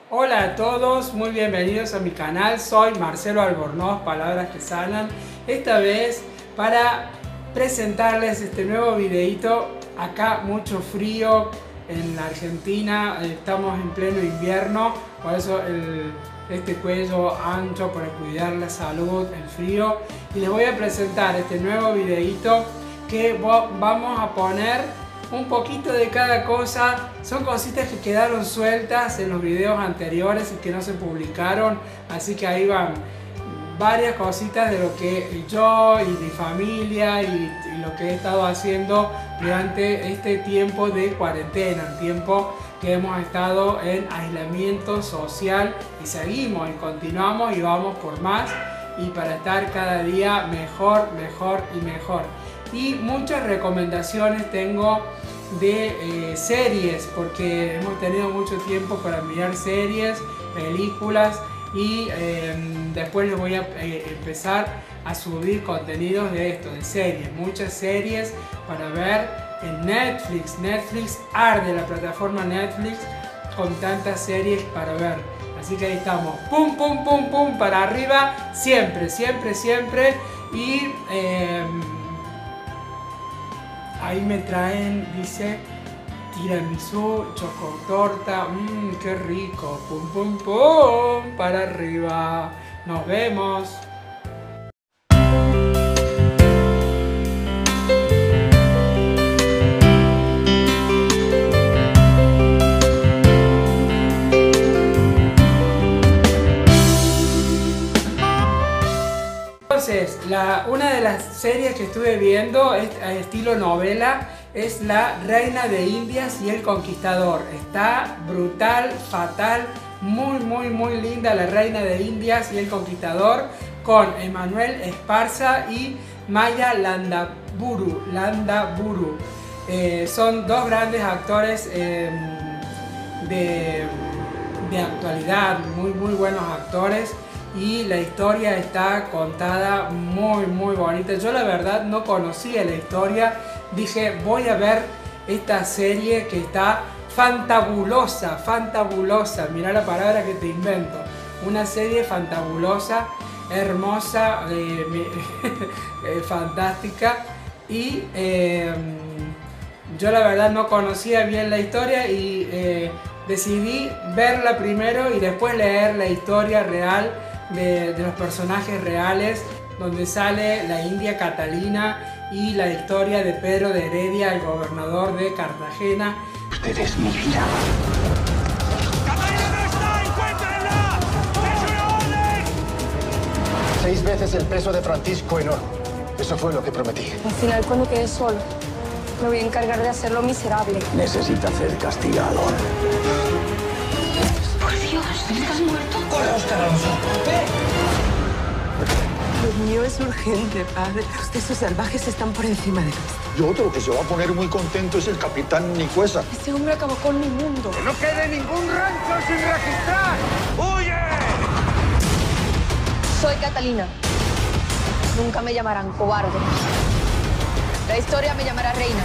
Hola a todos, muy bienvenidos a mi canal. Soy Marcelo Albornoz, Palabras que Sanan. Esta vez para presentarles este nuevo videito. Acá mucho frío en la Argentina, estamos en pleno invierno, por eso este cuello ancho para cuidar la salud, el frío. Y les voy a presentar este nuevo videito que vamos a poner un poquito de cada cosa. Son cositas que quedaron sueltas en los videos anteriores y que no se publicaron, así que ahí van varias cositas de lo que yo y mi familia y lo que he estado haciendo durante este tiempo de cuarentena, el tiempo que hemos estado en aislamiento social y seguimos y continuamos y vamos por más y para estar cada día mejor, mejor y mejor. Y muchas recomendaciones tengo de series, porque hemos tenido mucho tiempo para mirar series, películas y después les voy a empezar a subir contenidos de esto, de series, muchas series para ver en Netflix. Netflix arde, la plataforma Netflix, con tantas series para ver. Así que ahí estamos, pum, pum, pum, pum, para arriba, siempre, siempre, siempre. Y ahí me traen, dice, tiramisú, chocotorta, qué rico, pum, pum, pum, para arriba. Nos vemos. Entonces, una de las series que estuve viendo estilo novela es La Reina de Indias y el Conquistador. Está brutal, fatal, muy, muy, muy linda La Reina de Indias y el Conquistador, con Emanuel Esparza y Maya Landaburu. Son dos grandes actores de actualidad, muy, muy buenos actores. Y la historia está contada muy, muy bonita. Yo la verdad no conocía la historia. Dije, voy a ver esta serie que está fantabulosa, fantabulosa. Mirá la palabra que te invento. Una serie fantabulosa, hermosa, fantástica. Y yo la verdad no conocía bien la historia y decidí verla primero y después leer la historia real de los personajes reales, donde sale la India Catalina y la historia de Pedro de Heredia, el gobernador de Cartagena. Usted es mi vida. ¡Catalina no está! ¡Encuéntrenla! ¡Es una orden! 6 veces el peso de Francisco en oro. Eso fue lo que prometí. Al final, cuando quede solo, me voy a encargar de hacerlo miserable. Necesita ser castigado. Por Dios, ¿estás muerto? ¡Corre, Oscar Alonso! Lo mío es urgente, padre. Los de esos salvajes están por encima de nosotros. Y otro que se va a poner muy contento es el capitán Nicuesa. Este hombre acabó con mi mundo. ¡Que no quede ningún rancho sin registrar! ¡Huye! Soy Catalina. Nunca me llamarán cobarde. La historia me llamará reina.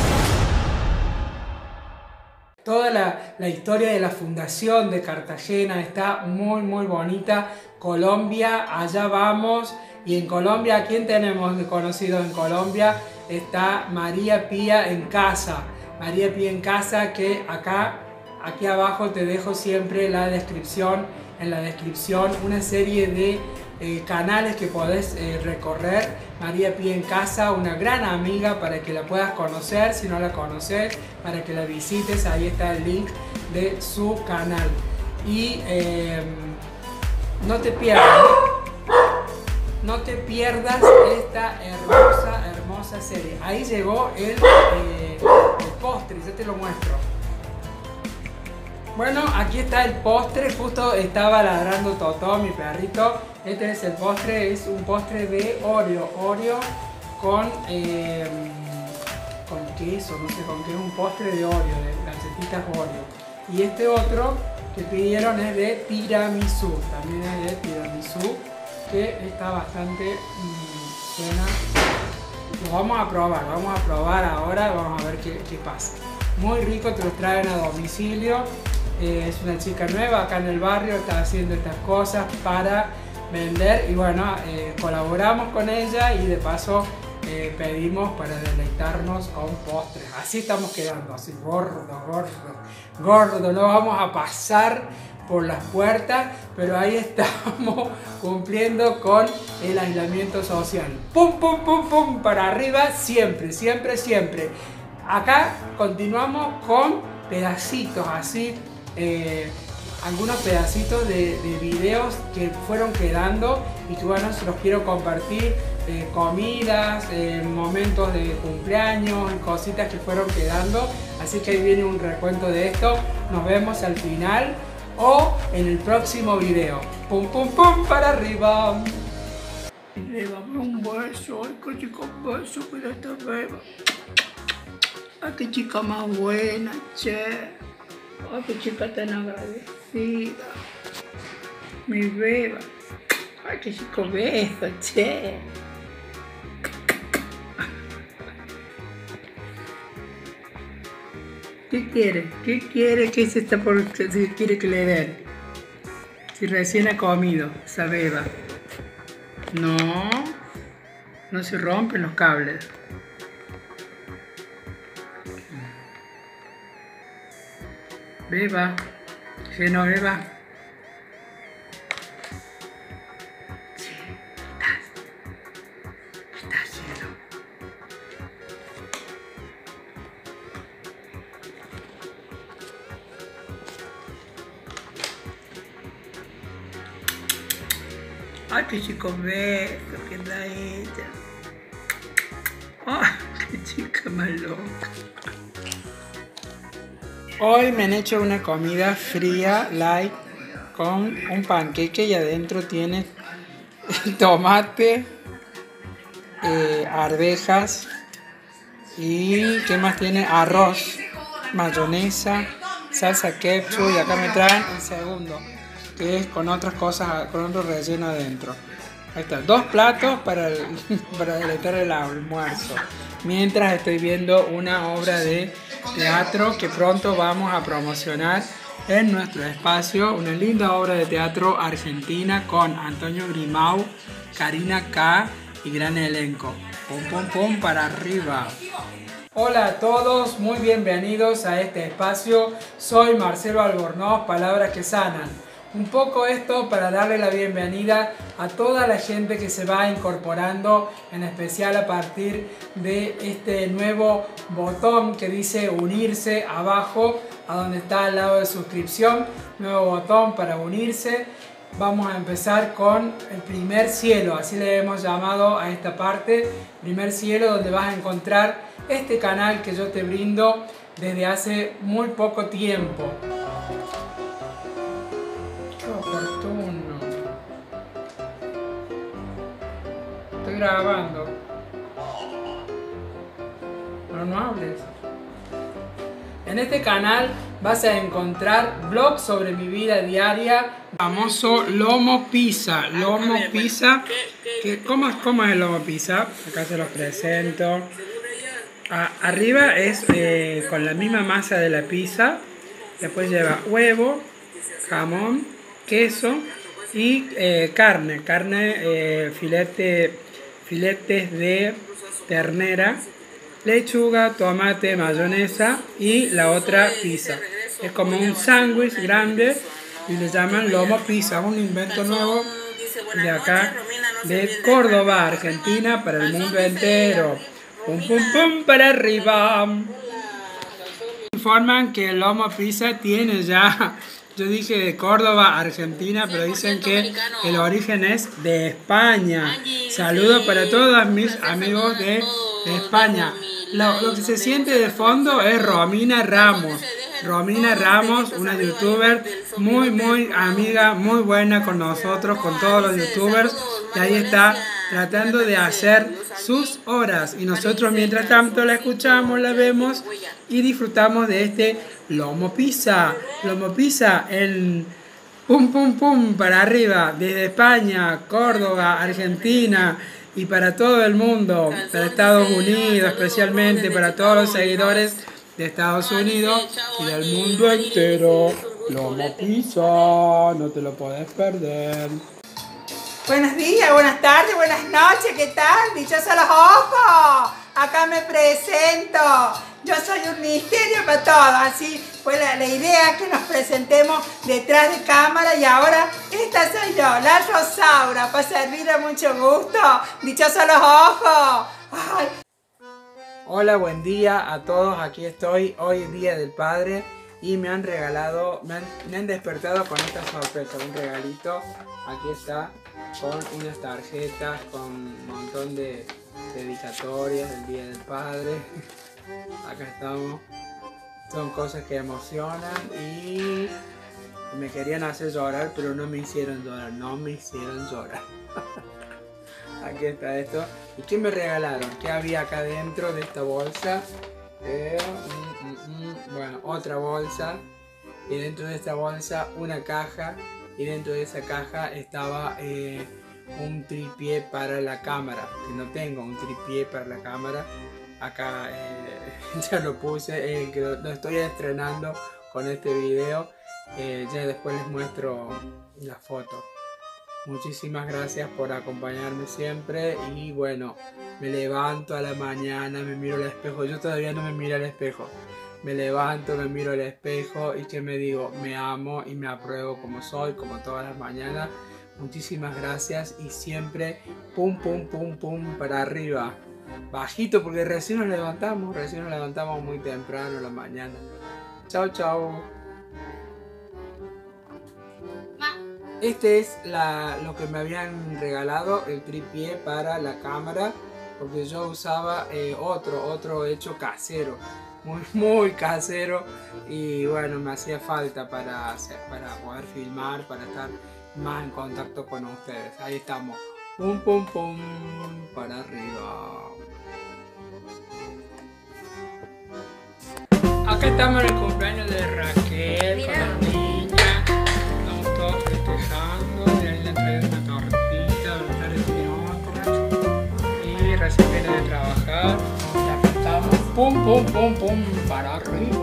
Toda la historia de la fundación de Cartagena está muy, muy bonita. Colombia, allá vamos. Y en Colombia, ¿a quién tenemos de conocidos en Colombia? Está María Pía en Casa. María Pía en Casa, que aquí abajo te dejo siempre la descripción. En la descripción una serie de canales que podés recorrer. María Pía en Casa, una gran amiga para que la puedas conocer, si no la conoces, para que la visites, ahí está el link de su canal. Y no te pierdas esta hermosa, hermosa serie. Ahí llegó el postre, ya te lo muestro. Bueno, aquí está el postre, justo estaba ladrando Totó, mi perrito. Este es el postre, es un postre de Oreo con queso, no sé con qué, es un postre de Oreo, de galletitas Oreo. Y este otro que pidieron es de tiramisú, también es de tiramisú, que está bastante buena. Lo vamos a probar ahora, vamos a ver qué pasa. Muy rico, te los traen a domicilio. es una chica nueva acá en el barrio, está haciendo estas cosas para vender y bueno, colaboramos con ella y de paso pedimos para deleitarnos con postres. Así estamos quedando, así gordo, no vamos a pasar por las puertas, pero ahí estamos cumpliendo con el aislamiento social. Pum, pum, pum, pum, para arriba, siempre, siempre, siempre. Acá continuamos con pedacitos así, algunos pedacitos de videos que fueron quedando y que bueno, se los quiero compartir, comidas, momentos de cumpleaños, cositas que fueron quedando, así que ahí viene un recuento de esto. Nos vemos al final o en el próximo video. Pum pum pum para arriba. Beba, un beso, ay qué chica, un beso, mira esta beba. Ay qué chica más buena, che. Ay qué chica tan agradecida. Mi beba. Ay qué chico beso, che. ¿Qué quiere? ¿Qué quiere? ¿Qué se está por si quiere que le den? Si recién ha comido esa beba. No, no se rompen los cables. Beba, lleno beba. Sí, estás lleno. Ay, qué chico beso que da ella. Ay, qué chica más loca. Hoy me han hecho una comida fría, light, con un panqueque y adentro tiene tomate, arvejas y ¿qué más tiene? Arroz, mayonesa, salsa ketchup y acá me traen el segundo, que es con otras cosas, con otro relleno adentro. Ahí está, 2 platos para deleitar el almuerzo. Mientras estoy viendo una obra de teatro que pronto vamos a promocionar en nuestro espacio. Una linda obra de teatro argentina con Antonio Grimau, Karina K y gran elenco. Pum pum pum para arriba. Hola a todos, muy bienvenidos a este espacio. Soy Marcelo Albornoz, Palabras que Sanan. Un poco esto para darle la bienvenida a toda la gente que se va incorporando, en especial a partir de este nuevo botón que dice unirse abajo, a donde está al lado de suscripción, nuevo botón para unirse. Vamos a empezar con el primer cielo, así le hemos llamado a esta parte, primer cielo, donde vas a encontrar este canal que yo te brindo desde hace muy poco tiempo. Oportuno. Estoy grabando. No hables. En este canal vas a encontrar vlogs sobre mi vida diaria. Famoso lomo pizza. Lomo pizza. ¿Cómo es el lomo pizza? Acá se los presento. Arriba es con la misma masa de la pizza. Después lleva huevo, jamón, queso y carne, filetes de ternera, lechuga, tomate, mayonesa y la otra pizza. Es como un sándwich grande y le llaman lomo pizza, un invento nuevo de acá, de Córdoba, Argentina, para el mundo entero. Pum pum pum para arriba. Informan que el lomo pizza tiene ya... Yo dije de Córdoba, Argentina, pero dicen que el origen es de España. Saludos para todos mis amigos de España. Lo que se siente de fondo es Romina Ramos. Romina Ramos, una youtuber muy amiga, muy buena con nosotros, con todos los youtubers. Y ahí está tratando de hacer sus horas. Y nosotros mientras tanto la escuchamos, la vemos y disfrutamos de este lomo pizza en pum pum pum para arriba, desde España, Córdoba, Argentina y para todo el mundo, para Estados Unidos especialmente, para todos los seguidores de Estados Unidos y del mundo entero. Lomo pizza, no te lo podés perder. Buenos días, buenas tardes, buenas noches, ¿qué tal? ¡Dichosos los ojos! Acá me presento. Yo soy un misterio para todos, así fue la idea que nos presentemos detrás de cámara y ahora esta soy yo, la Rosaura, para servir a mucho gusto. ¡Dichosos los ojos! ¡Ay! Hola, buen día a todos, aquí estoy, hoy es Día del Padre y me han regalado, me han despertado con esta sorpresa, un regalito, aquí está, con unas tarjetas, con un montón de dedicatorias del Día del Padre, acá estamos, son cosas que emocionan y me querían hacer llorar, pero no me hicieron llorar, Aquí está esto. ¿Y qué me regalaron? ¿Qué había acá dentro de esta bolsa? Bueno, otra bolsa. Y dentro de esta bolsa una caja. Y dentro de esa caja estaba un tripié para la cámara. Que no tengo un tripié para la cámara. Acá ya lo puse. Que lo estoy estrenando con este video. Ya después les muestro la foto. Muchísimas gracias por acompañarme siempre y bueno, me levanto a la mañana, me miro al espejo, yo todavía no me miro al espejo, me levanto, me miro al espejo y que me digo, me amo y me apruebo como soy, como todas las mañanas. Muchísimas gracias y siempre pum pum pum pum para arriba, bajito porque recién nos levantamos muy temprano en la mañana. Chao chao. Este es lo que me habían regalado, el tripié para la cámara, porque yo usaba otro hecho casero, muy casero, y bueno, me hacía falta para poder filmar, para estar más en contacto con ustedes. Ahí estamos, pum pum pum, para arriba. Acá estamos en el cumpleaños de Raquel, con las niñas. Estamos todos festejando. De ahí le trae una tortita, de la tarde tiene otra. Y recién viene de trabajar. Y acá estamos. Pum, pum, pum, pum, para arriba.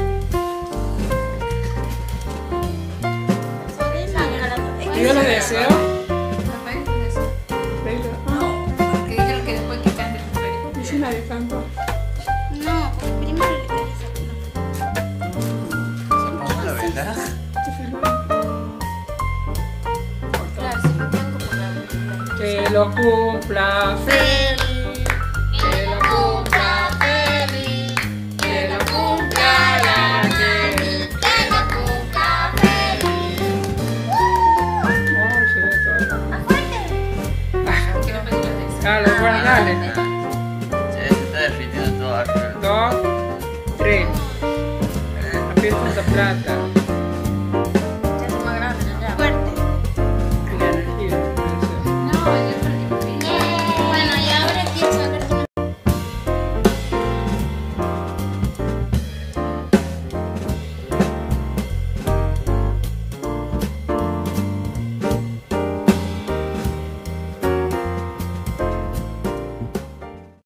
¿Y yo les deseo? No, porque yo creo que después que cante el cumpleaños. ¿Y si nadie cantó? No, primero le quería hacer. ¿La verdad? Claro, si no tengo como la... Que lo cumpla feliz, que lo cumpla feliz, que lo cumpla la Jenny, que lo cumpla feliz. Oh, sí, todo. ¿Qué me pedías de eso? Dale, bueno, dale. Se está derritiendo todo arriba. 2, 3. La fiesta de plata.